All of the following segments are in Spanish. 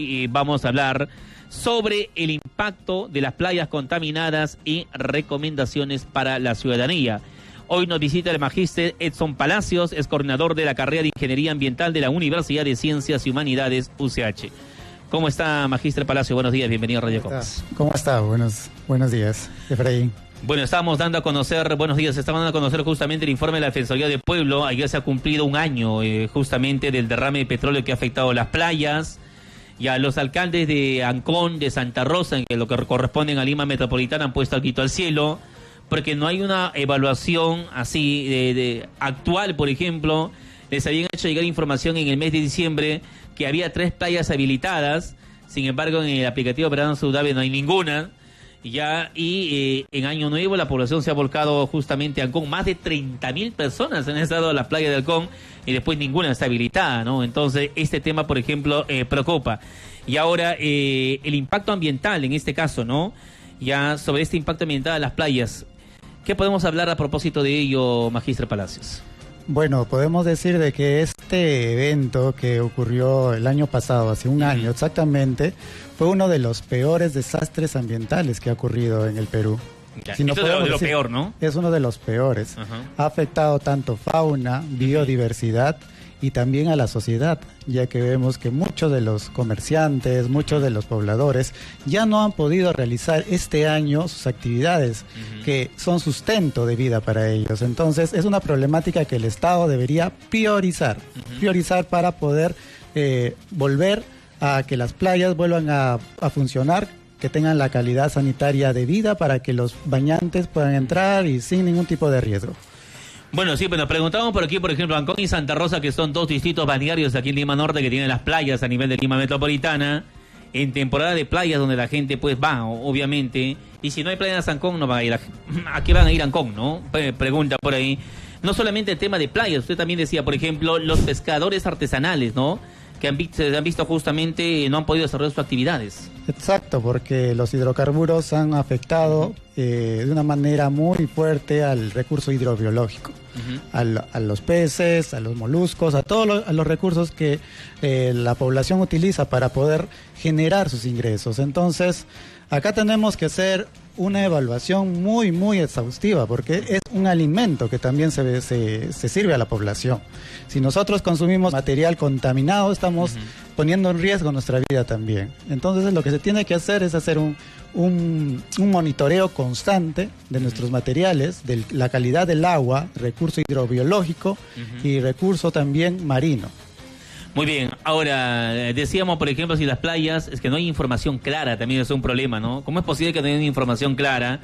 hoy vamos a hablar sobre el impacto de las playas contaminadas y recomendaciones para la ciudadanía. Hoy nos visita el magíster Edson Palacios, es coordinador de la carrera de Ingeniería Ambiental de la Universidad de Ciencias y Humanidades, UCH. ¿Cómo está, magíster Palacios? Buenos días, bienvenido a Radio Copas. ¿Cómo está? Buenos días, Efraín. Bueno, estamos dando a conocer, justamente el informe de la Defensoría del Pueblo. Ayer se ha cumplido un año justamente del derrame de petróleo que ha afectado las playas. Y a los alcaldes de Ancón, de Santa Rosa, en que lo que corresponden a Lima Metropolitana, han puesto el grito al cielo, porque no hay una evaluación así de actual. Por ejemplo, les habían hecho llegar información en el mes de diciembre que había 3 playas habilitadas. Sin embargo, en el aplicativo Verano Saludable no hay ninguna. En Año Nuevo la población se ha volcado justamente a Ancón. Más de 30.000 personas han estado a la playa de Ancón y después ninguna está habilitada, ¿no? Entonces, este tema, por ejemplo, preocupa. Y ahora, el impacto ambiental, en este caso, ¿no? Ya sobre este impacto ambiental de las playas, ¿qué podemos hablar a propósito de ello, magíster Palacios? Bueno, podemos decir de que este evento que ocurrió el año pasado, hace un año exactamente, fue uno de los peores desastres ambientales que ha ocurrido en el Perú. Si no, esto es lo peor, ¿no? Es uno de los peores. Ha afectado tanto fauna, biodiversidad y también a la sociedad, ya que vemos que muchos de los comerciantes, muchos de los pobladores ya no han podido realizar este año sus actividades que son sustento de vida para ellos. Entonces es una problemática que el Estado debería priorizar para poder volver a que las playas vuelvan a funcionar, que tengan la calidad sanitaria debida para que los bañantes puedan entrar y sin ningún tipo de riesgo. Bueno, sí, pero nos preguntamos por aquí, por ejemplo, Ancón y Santa Rosa, que son 2 distritos balnearios aquí en Lima Norte, que tienen las playas a nivel de Lima Metropolitana, en temporada de playas donde la gente pues va, obviamente, y si no hay playas en Ancón, no van a ir ¿a qué van a ir a Ancón, no? Pregunta por ahí. No solamente el tema de playas, usted también decía, por ejemplo, los pescadores artesanales, ¿no? Que se han visto justamente, no han podido desarrollar sus actividades. Exacto, porque los hidrocarburos han afectado de una manera muy fuerte al recurso hidrobiológico, a los peces, a los moluscos, a todos los recursos que la población utiliza para poder generar sus ingresos. Entonces, acá tenemos que hacer una evaluación muy exhaustiva, porque es un alimento que también se sirve a la población. Si nosotros consumimos material contaminado, estamos poniendo en riesgo nuestra vida también. Entonces lo que se tiene que hacer es hacer un monitoreo constante de nuestros materiales, de la calidad del agua, recurso hidrobiológico y recurso también marino. Muy bien, ahora decíamos, por ejemplo, si las playas, es que no hay información clara, también es un problema, ¿no? ¿Cómo es posible que no haya información clara?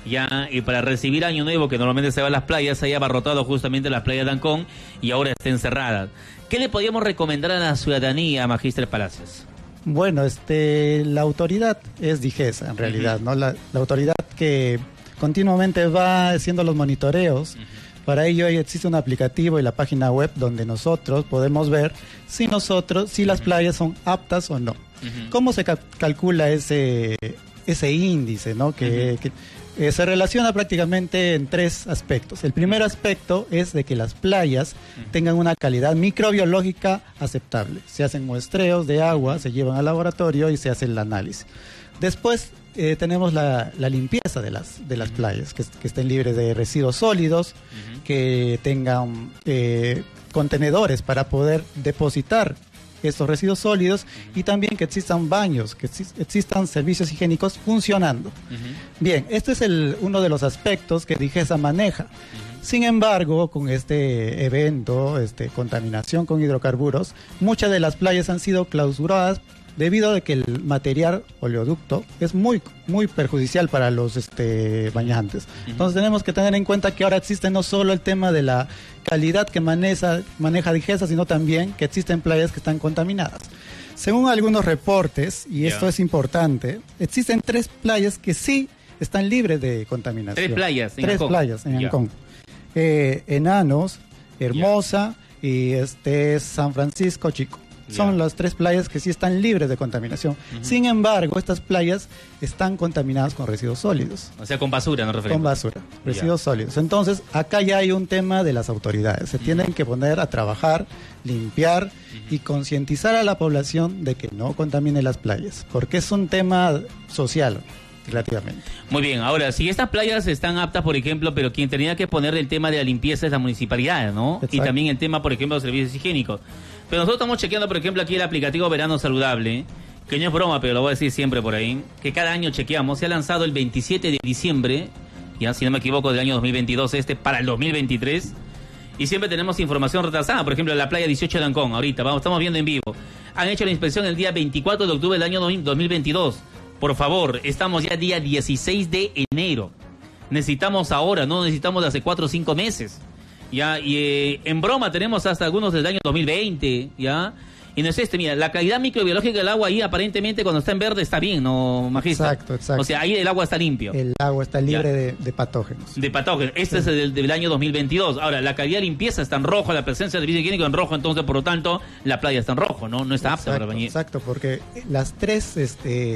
Y para recibir Año Nuevo, que normalmente se va a las playas, se haya abarrotado justamente las playas de Ancón y ahora estén cerradas. ¿Qué le podríamos recomendar a la ciudadanía, magíster Palacios? Bueno, la autoridad es DIGESA, en realidad, ¿no? La autoridad que continuamente va haciendo los monitoreos. Para ello existe un aplicativo y la página web donde nosotros podemos ver si las playas son aptas o no. ¿Cómo se calcula ese índice, ¿no? Que se relaciona prácticamente en 3 aspectos. El primer aspecto es de que las playas tengan una calidad microbiológica aceptable. Se hacen muestreos de agua, se llevan al laboratorio y se hace el análisis. Después tenemos la limpieza de las playas, que estén libres de residuos sólidos, que tengan contenedores para poder depositar estos residuos sólidos y también que existan baños, que existan servicios higiénicos funcionando. Bien, este es uno de los aspectos que DIGESA maneja. Sin embargo, con este evento, contaminación con hidrocarburos, muchas de las playas han sido clausuradas debido a que el material oleoducto es muy perjudicial para los bañantes. Entonces tenemos que tener en cuenta que ahora existe no solo el tema de la calidad que maneja DIGESA, sino también que existen playas que están contaminadas. Según algunos reportes, y esto es importante, existen 3 playas que sí están libres de contaminación. 3 playas en Ancón. 3 playas en Ancón. Enanos, Hermosa y San Francisco Chico. Son las 3 playas que sí están libres de contaminación. Sin embargo, estas playas están contaminadas con residuos sólidos. O sea, con basura, ¿no? Con basura, residuos sólidos. Entonces, acá ya hay un tema de las autoridades. Se tienen que poner a trabajar, limpiar y concientizar a la población de que no contamine las playas, porque es un tema social. Relativamente. Muy bien, ahora, si estas playas están aptas, por ejemplo, pero quien tenía que poner el tema de la limpieza es la municipalidad, ¿no? Exacto. Y también el tema, por ejemplo, de los servicios higiénicos. Pero nosotros estamos chequeando, por ejemplo, aquí el aplicativo Verano Saludable, que no es broma, pero lo voy a decir siempre por ahí, que cada año chequeamos. Se ha lanzado el 27 de diciembre, ya si no me equivoco, del año 2022, para el 2023, y siempre tenemos información retrasada. Por ejemplo, en la playa 18 de Ancón, ahorita, estamos viendo en vivo. Han hecho la inspección el día 24 de octubre del año 2022. Por favor, estamos ya día 16 de enero. Necesitamos ahora, no necesitamos de hace 4 o 5 meses. ¿Ya? Y en broma tenemos hasta algunos del año 2020, ¿ya? Y no es mira, la calidad microbiológica del agua ahí aparentemente cuando está en verde está bien, ¿no, Magista? Exacto. O sea, ahí el agua está limpio. El agua está libre de patógenos. De patógenos. Este es del año 2022. Ahora, la calidad de limpieza está en rojo, la presencia de servicio higiénico en rojo, entonces, por lo tanto, la playa está en rojo, ¿no? No está apta para bañar. Exacto, porque los 3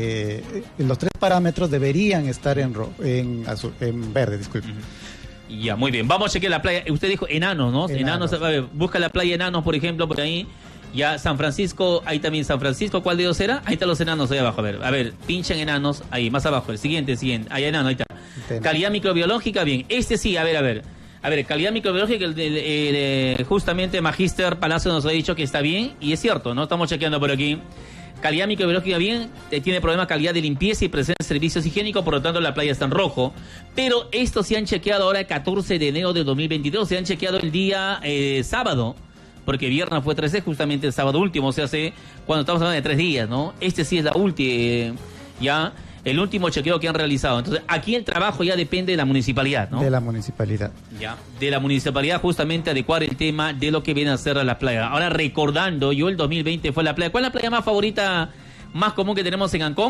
parámetros deberían estar en verde, disculpe. Ya, muy bien. Vamos a chequear la playa. Usted dijo Enanos, ¿no? Enanos, a ver, busca la playa Enanos, por ejemplo, por ahí. Ya, San Francisco, ahí también San Francisco, ¿cuál de ellos era? Ahí están los enanos, ahí abajo, a ver, pinchan enanos, ahí, más abajo, el siguiente, ahí enano, ahí está. Calidad microbiológica, bien, sí, a ver, calidad microbiológica, justamente Magíster Palacio nos ha dicho que está bien, y es cierto, ¿no? Estamos chequeando por aquí. Calidad microbiológica bien, tiene problemas calidad de limpieza y presencia de servicios higiénicos, por lo tanto la playa está en rojo. Pero estos se han chequeado ahora el 14 de enero de 2022, se han chequeado el día sábado. Porque viernes fue 13, justamente el sábado último, cuando estamos hablando de 3 días, ¿no? Sí es la última, ya, el último chequeo que han realizado. Entonces, aquí el trabajo ya depende de la municipalidad, ¿no? De la municipalidad. Ya, de la municipalidad justamente adecuar el tema de lo que viene a ser a la playa. Ahora, recordando, el 2020 fue la playa. ¿Cuál es la playa más favorita, más común que tenemos en Ancón?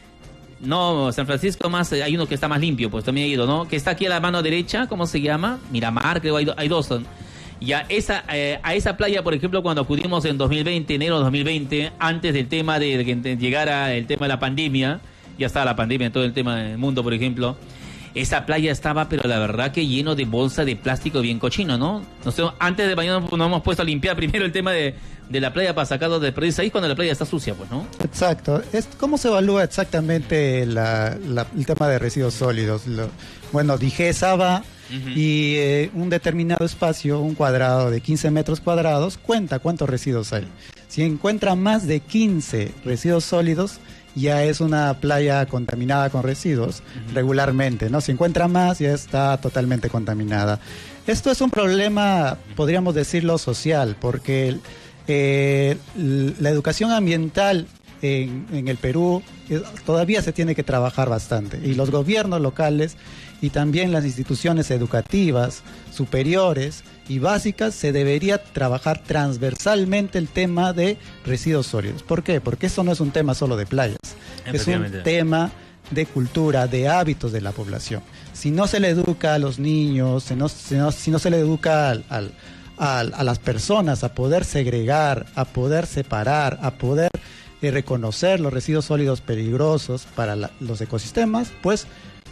No, San Francisco hay uno que está más limpio, pues también he ido, ¿no? Que está aquí a la mano derecha, ¿cómo se llama? Miramar, creo, hay 2 son. Ya a esa playa, por ejemplo, cuando acudimos en 2020, enero de 2020, antes del tema de que llegara el tema de la pandemia, ya estaba la pandemia en todo el tema del mundo, por ejemplo, esa playa estaba, pero la verdad que lleno de bolsa de plástico bien cochino, ¿no? Antes de bañarnos nos hemos puesto a limpiar primero el tema de la playa para sacar los desperdicios ahí cuando la playa está sucia, pues, ¿no? Exacto. ¿Cómo se evalúa exactamente el tema de residuos sólidos? DIGESA va y un determinado espacio, un cuadrado de 15 metros cuadrados, cuenta cuántos residuos hay. Si encuentra más de 15 residuos sólidos, ya es una playa contaminada con residuos regularmente, ¿no? Si encuentra más, ya está totalmente contaminada. Esto es un problema, podríamos decirlo, social, porque la educación ambiental en el Perú todavía se tiene que trabajar bastante, y los gobiernos locales y también las instituciones educativas superiores y básicas se debería trabajar transversalmente el tema de residuos sólidos. ¿Por qué? Porque eso no es un tema solo de playas, es un tema de cultura, de hábitos de la población. Si no se le educa a los niños, si no se le educa a las personas a poder segregar, a poder separar, a poder reconocer los residuos sólidos peligrosos para los ecosistemas, pues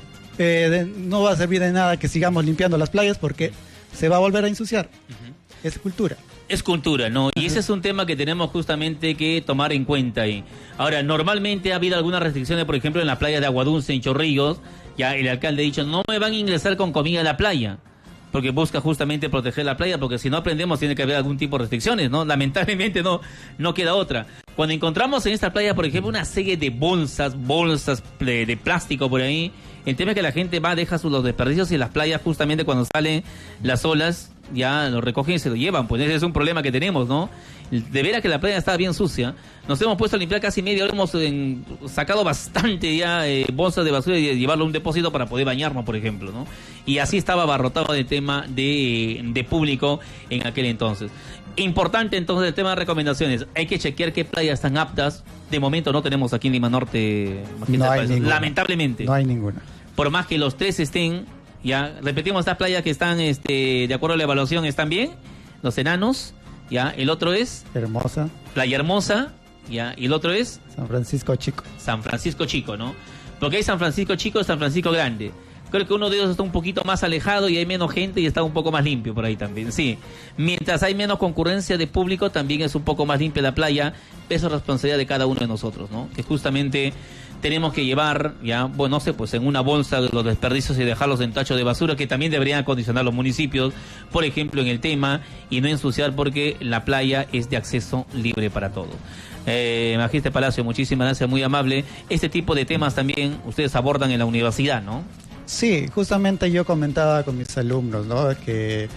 no va a servir de nada que sigamos limpiando las playas, porque se va a volver a ensuciar. Es cultura. Es cultura, ¿no? Y ese es un tema que tenemos justamente que tomar en cuenta ahí. Ahora, normalmente ha habido algunas restricciones, por ejemplo, en la playa de Aguadulce, en Chorrillos, ya el alcalde ha dicho, no me van a ingresar con comida a la playa, porque busca justamente proteger la playa, porque si no aprendemos tiene que haber algún tipo de restricciones, ¿no? Lamentablemente no queda otra. Cuando encontramos en esta playa, por ejemplo, una serie de bolsas de plástico por ahí, el tema es que la gente deja los desperdicios y las playas justamente cuando salen las olas ya lo recogen y se lo llevan, pues ese es un problema que tenemos, ¿no? De veras que la playa está bien sucia. Nos hemos puesto a limpiar casi media hora, hemos sacado bastante ya bolsas de basura y llevarlo a un depósito para poder bañarnos, por ejemplo, ¿no? Y así estaba abarrotado el tema de público en aquel entonces. Importante entonces el tema de recomendaciones. Hay que chequear qué playas están aptas. De momento no tenemos aquí en Lima Norte, no hay ninguna. Lamentablemente. No hay ninguna. Por más que los 3 estén, ya repetimos, estas playas que están de acuerdo a la evaluación están bien, los enanos, ya, el otro es Hermosa. Playa Hermosa, ya, y el otro es San Francisco Chico. San Francisco Chico, ¿no? Porque hay San Francisco Chico y San Francisco Grande. Creo que uno de ellos está un poquito más alejado y hay menos gente y está un poco más limpio por ahí también, sí. Mientras hay menos concurrencia de público, también es un poco más limpia la playa. Eso es responsabilidad de cada uno de nosotros, ¿no? Que justamente tenemos que llevar, ya, bueno, no sé, pues en una bolsa los desperdicios y dejarlos en tacho de basura, que también deberían acondicionar los municipios, por ejemplo, en el tema, y no ensuciar porque la playa es de acceso libre para todos. Magíster Palacio, muchísimas gracias, muy amable. Este tipo de temas también ustedes abordan en la universidad, ¿no? Sí, justamente yo comentaba con mis alumnos, ¿no? Que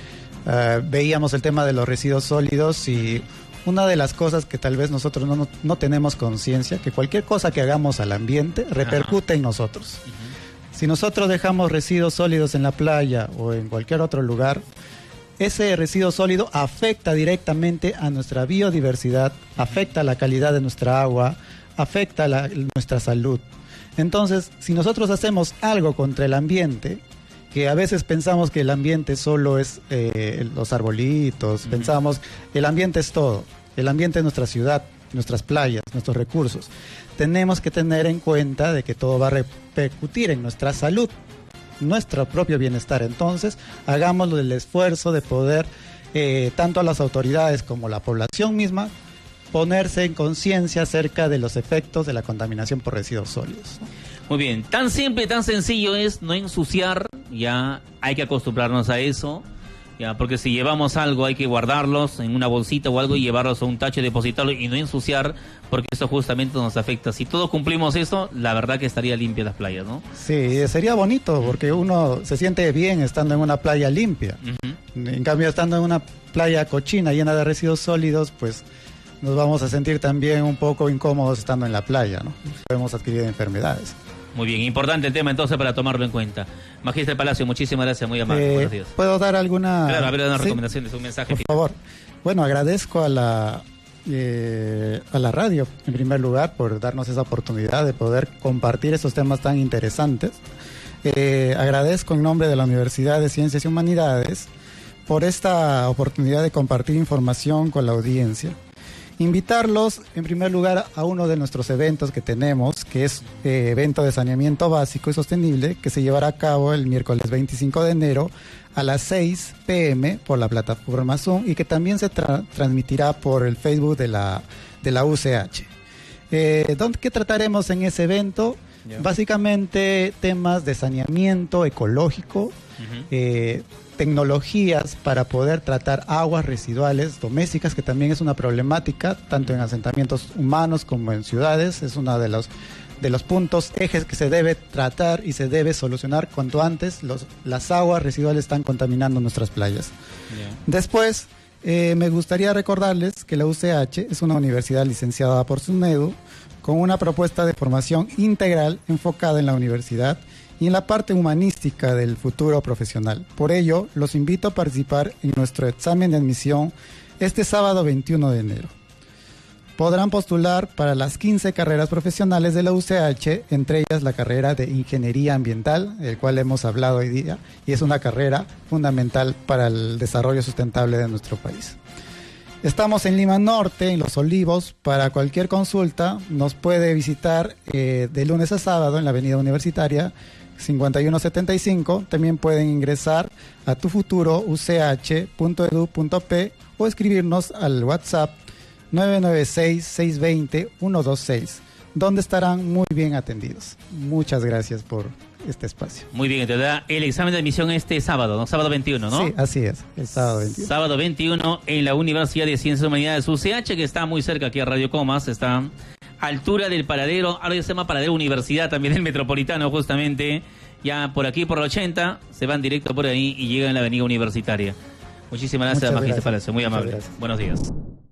veíamos el tema de los residuos sólidos y una de las cosas que tal vez nosotros no tenemos conciencia, que cualquier cosa que hagamos al ambiente repercute en nosotros. Si nosotros dejamos residuos sólidos en la playa o en cualquier otro lugar, ese residuo sólido afecta directamente a nuestra biodiversidad, afecta la calidad de nuestra agua, afecta nuestra salud. Entonces, si nosotros hacemos algo contra el ambiente, que a veces pensamos que el ambiente solo es los arbolitos, pensamos que el ambiente es todo, el ambiente es nuestra ciudad, nuestras playas, nuestros recursos. Tenemos que tener en cuenta de que todo va a repercutir en nuestra salud, nuestro propio bienestar. Entonces, hagamos el esfuerzo de poder, tanto a las autoridades como la población misma, ponerse en conciencia acerca de los efectos de la contaminación por residuos sólidos, ¿no? Muy bien, tan simple, tan sencillo es no ensuciar, ya hay que acostumbrarnos a eso, ya, porque si llevamos algo hay que guardarlos en una bolsita o algo y llevarlos a un tacho y depositarlo y no ensuciar, porque eso justamente nos afecta. Si todos cumplimos eso, la verdad que estaría limpia las playas, ¿no? Sí, sería bonito, porque uno se siente bien estando en una playa limpia. En cambio, estando en una playa cochina, llena de residuos sólidos, pues nos vamos a sentir también un poco incómodos estando en la playa, ¿no? Podemos adquirir enfermedades. Muy bien, importante el tema entonces para tomarlo en cuenta. Magíster Palacio, muchísimas gracias, muy amable. Buenos días. ¿Puedo dar alguna...? Claro, a ver, una recomendación, un mensaje. Por favor. Bueno, agradezco a la radio, en primer lugar, por darnos esa oportunidad de poder compartir estos temas tan interesantes. Agradezco en nombre de la Universidad de Ciencias y Humanidades por esta oportunidad de compartir información con la audiencia. Invitarlos, en primer lugar, a uno de nuestros eventos que tenemos, que es evento de saneamiento básico y sostenible, que se llevará a cabo el miércoles 25 de enero a las 6 p.m. por la plataforma Zoom y que también se transmitirá por el Facebook de la UCH. ¿Qué trataremos en ese evento? Básicamente temas de saneamiento ecológico, tecnologías para poder tratar aguas residuales domésticas, que también es una problemática tanto en asentamientos humanos como en ciudades. Es uno de los puntos ejes que se debe tratar y se debe solucionar cuanto antes. Las aguas residuales están contaminando nuestras playas. Después, me gustaría recordarles que la UCH es una universidad licenciada por SUNEDU con una propuesta de formación integral enfocada en la universidad y en la parte humanística del futuro profesional. Por ello, los invito a participar en nuestro examen de admisión este sábado 21 de enero. Podrán postular para las 15 carreras profesionales de la UCH, entre ellas la carrera de Ingeniería Ambiental, del cual hemos hablado hoy día, y es una carrera fundamental para el desarrollo sustentable de nuestro país. Estamos en Lima Norte, en Los Olivos. Para cualquier consulta nos puede visitar de lunes a sábado en la Avenida Universitaria 5175. También pueden ingresar a tufuturouch.edu.p o escribirnos al WhatsApp 996-620-126, donde estarán muy bien atendidos. Muchas gracias por este espacio. Muy bien, te da el examen de admisión este sábado, ¿no? Sábado 21, ¿no? Sí, así es, el sábado 21. Sábado 21 en la Universidad de Ciencias y Humanidades UCH, que está muy cerca aquí a Radio Comas, está a altura del paradero, ahora ya se llama paradero Universidad, también el Metropolitano, justamente, ya por aquí por la 80, se van directo por ahí y llegan a la Avenida Universitaria. Muchísimas gracias, Magíster Palacio, muy amable. Buenos días.